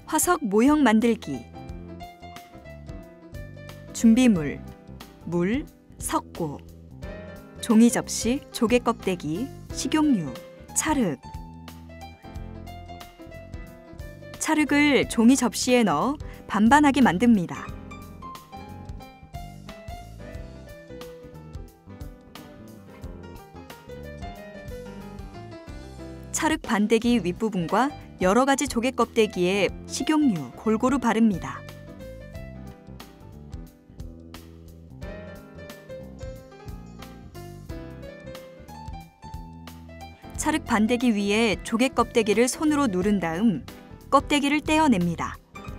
화석 모형 만들기. 준비물: 물, 석고, 종이 접시, 조개 껍데기, 식용유, 찰흙. 찰흙을 종이 접시에 넣어 반반하게 만듭니다. 찰흙 반대기 윗부분과 여러 가지 조개 껍데기에 식용유 골고루 바릅니다. 찰흙 반대기 위에 조개 껍데기를 손으로 누른 다음 껍데기를 떼어냅니다.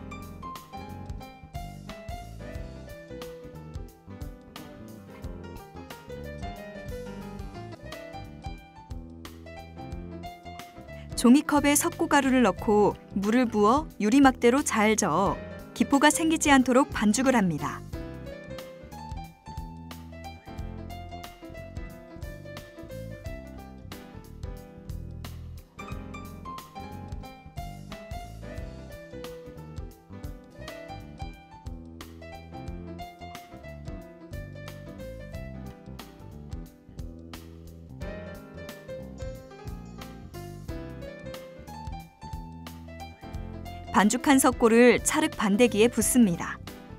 종이컵에 석고가루를 넣고 물을 부어 유리막대로 잘 저어 기포가 생기지 않도록 반죽을 합니다. 반죽한 석고를 찰흙 반대기에 붓습니다.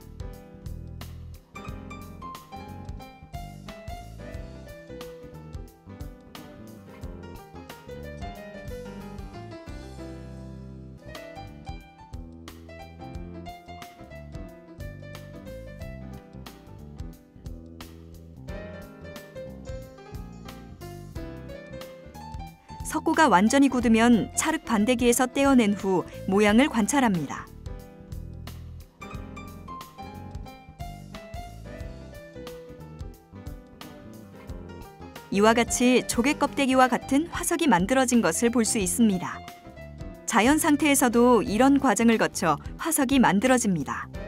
석고가 완전히 굳으면 찰흙 반대기에서 떼어낸 후 모양을 관찰합니다. 이와 같이 조개 껍데기와 같은 화석이 만들어진 것을 볼 수 있습니다. 자연 상태에서도 이런 과정을 거쳐 화석이 만들어집니다.